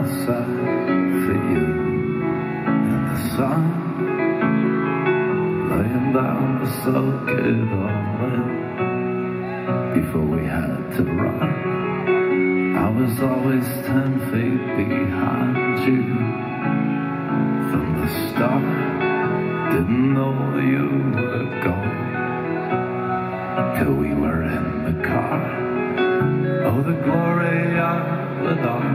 outside for you, and the sun laying down to soak it all in. Before we had to run, I was always 10 feet behind you. From the start, didn't know you were gone, till we were in the car. Oh, the glory of it all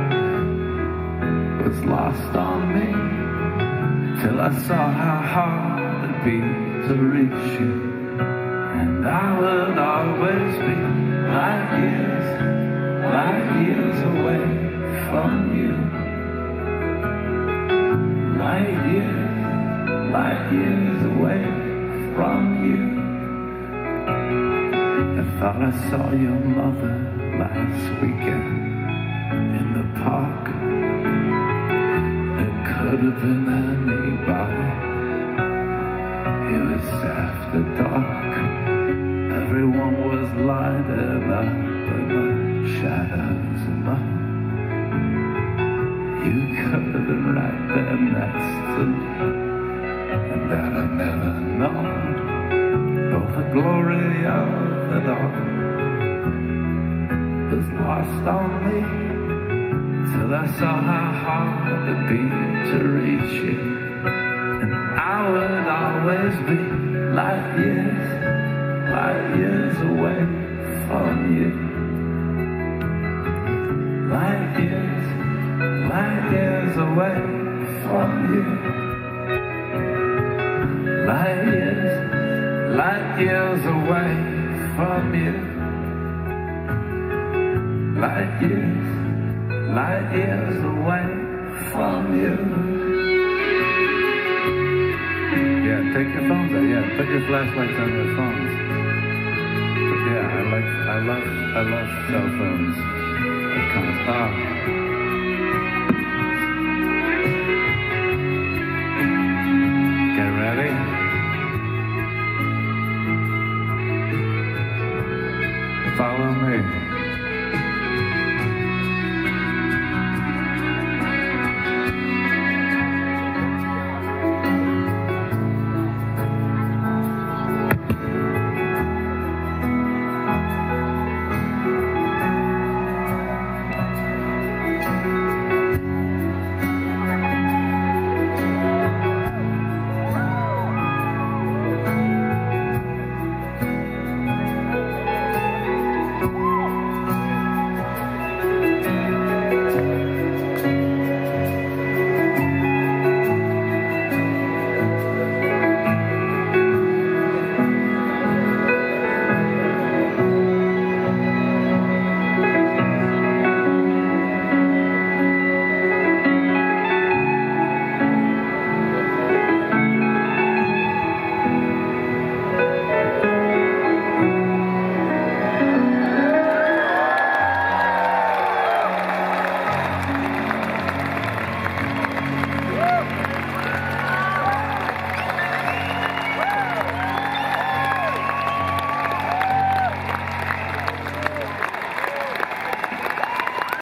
was lost on me, till I saw how hard it'd be to reach you. And I would always be light years away from you. Light years away from you. I thought I saw your mother last weekend in the park. It could have been anybody. It was after dark. Everyone was lighted up in the shadows alone. You could have been right there next to me, and that I never known. Oh, the glory of it all was lost on me, till I saw how hard it'd be to reach you. And I would always be light years away from you. Light years away from you. Light years away from you. Light years away from you. Yeah, take your phones out. Yeah, put your flashlights on your phones. But yeah, I love cell phones. It comes up.